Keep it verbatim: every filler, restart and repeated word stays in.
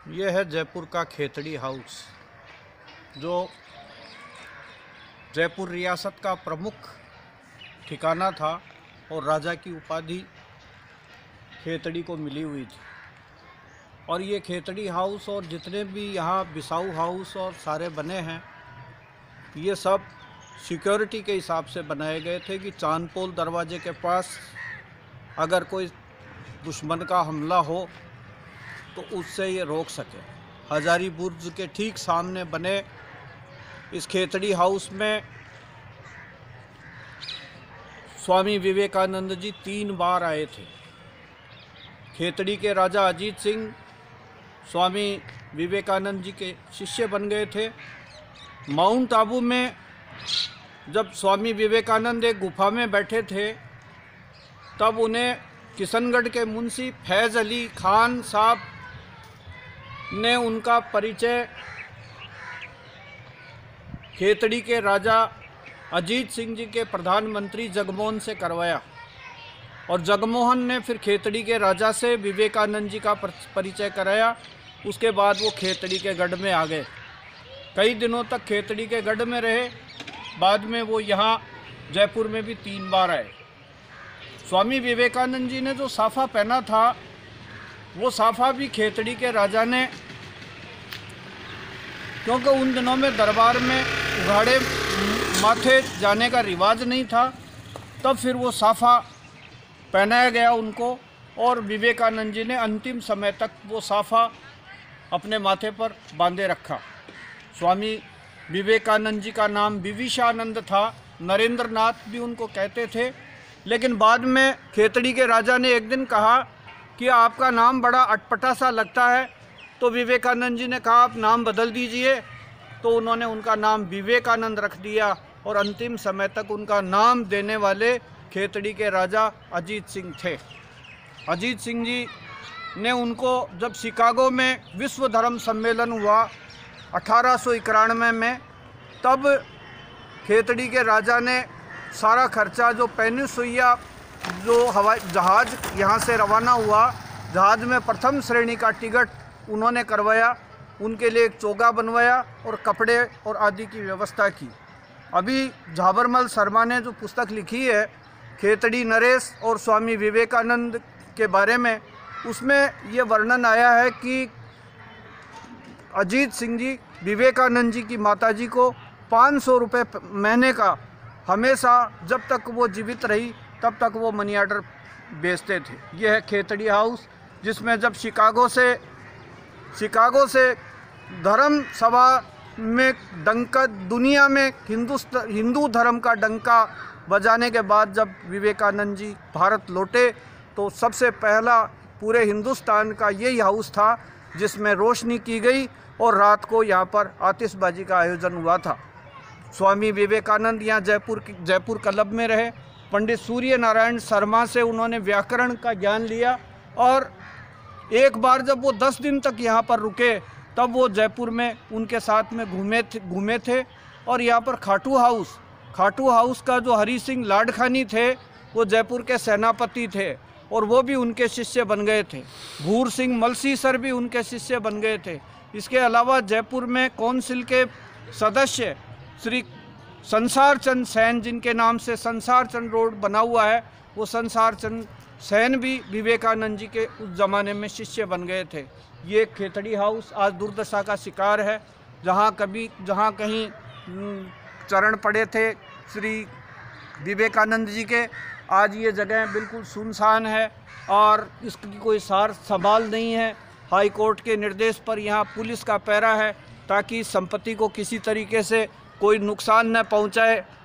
ये है जयपुर का खेतड़ी हाउस, जो जयपुर रियासत का प्रमुख ठिकाना था और राजा की उपाधि खेतड़ी को मिली हुई थी। और ये खेतड़ी हाउस और जितने भी यहाँ बिसाऊ हाउस और सारे बने हैं, ये सब सिक्योरिटी के हिसाब से बनाए गए थे कि चांदपोल दरवाजे के पास अगर कोई दुश्मन का हमला हो तो उससे ये रोक सके। हजारी बुर्ज के ठीक सामने बने इस खेतड़ी हाउस में स्वामी विवेकानंद जी तीन बार आए थे। खेतड़ी के राजा अजीत सिंह स्वामी विवेकानंद जी के शिष्य बन गए थे। माउंट आबू में जब स्वामी विवेकानंद एक गुफा में बैठे थे, तब उन्हें किशनगढ़ के मुंशी फैज़ अली खान साहब ने उनका परिचय खेतड़ी के राजा अजीत सिंह जी के प्रधानमंत्री जगमोहन से करवाया। और जगमोहन ने फिर खेतड़ी के राजा से विवेकानंद जी का परिचय कराया। उसके बाद वो खेतड़ी के गढ़ में आ गए। कई दिनों तक खेतड़ी के गढ़ में रहे। बाद में वो यहाँ जयपुर में भी तीन बार आए। स्वामी विवेकानंद जी ने जो साफा पहना था, वो साफा भी खेतड़ी के राजा ने, क्योंकि उन दिनों में दरबार में उघाड़े माथे जाने का रिवाज नहीं था, तब फिर वो साफा पहनाया गया उनको। और विवेकानंद जी ने अंतिम समय तक वो साफा अपने माथे पर बांधे रखा। स्वामी विवेकानंद जी का नाम विविशानंद था। नरेंद्रनाथ भी उनको कहते थे। लेकिन बाद में खेतड़ी के राजा ने एक दिन कहा कि आपका नाम बड़ा अटपटा सा लगता है, तो विवेकानंद जी ने कहा आप नाम बदल दीजिए। तो उन्होंने उनका नाम विवेकानंद रख दिया और अंतिम समय तक उनका नाम देने वाले खेतड़ी के राजा अजीत सिंह थे। अजीत सिंह जी ने उनको, जब शिकागो में विश्व धर्म सम्मेलन हुआ अठारह सौ इक्यानवे में, तब खेतड़ी के राजा ने सारा खर्चा, जो पेनिसुइया जो हवाई जहाज़ यहाँ से रवाना हुआ, जहाज़ में प्रथम श्रेणी का टिकट उन्होंने करवाया। उनके लिए एक चोगा बनवाया और कपड़े और आदि की व्यवस्था की। अभी झाबरमल शर्मा ने जो पुस्तक लिखी है खेतड़ी नरेश और स्वामी विवेकानंद के बारे में, उसमें ये वर्णन आया है कि अजीत सिंह जी विवेकानंद जी की माताजी को पाँच सौ रुपये महीने का हमेशा, जब तक वो जीवित रही तब तक वो मनी आर्डर बेचते थे। ये है खेतड़ी हाउस, जिसमें जब शिकागो से शिकागो से धर्म सभा में डंका, दुनिया में हिंदुस्तान हिंदू धर्म का डंका बजाने के बाद जब विवेकानंद जी भारत लौटे, तो सबसे पहला पूरे हिंदुस्तान का यही हाउस था जिसमें रोशनी की गई और रात को यहाँ पर आतिशबाजी का आयोजन हुआ था। स्वामी विवेकानंद यहाँ जयपुर जयपुर क्लब में रहे। पंडित सूर्य नारायण शर्मा से उन्होंने व्याकरण का ज्ञान लिया। और एक बार जब वो दस दिन तक यहाँ पर रुके, तब वो जयपुर में उनके साथ में घूमे थे घूमे थे और यहाँ पर खाटू हाउस खाटू हाउस का जो हरि सिंह लाडखानी थे, वो जयपुर के सेनापति थे और वो भी उनके शिष्य बन गए थे। भूर सिंह मलसी सर भी उनके शिष्य बन गए थे। इसके अलावा जयपुर में कौंसिल के सदस्य श्री संसार चंद सैन, जिनके नाम से संसार चंद रोड बना हुआ है, वो संसार चंद सैन भी विवेकानंद जी के उस ज़माने में शिष्य बन गए थे। ये खेतड़ी हाउस आज दुर्दशा का शिकार है। जहाँ कभी जहाँ कहीं चरण पड़े थे श्री विवेकानंद जी के, आज ये जगह बिल्कुल सुनसान है और इसकी कोई सार संभाल नहीं है। हाई कोर्ट के निर्देश पर यहाँ पुलिस का पहरा है ताकि संपत्ति को किसी तरीके से कोई नुकसान न पहुँचाए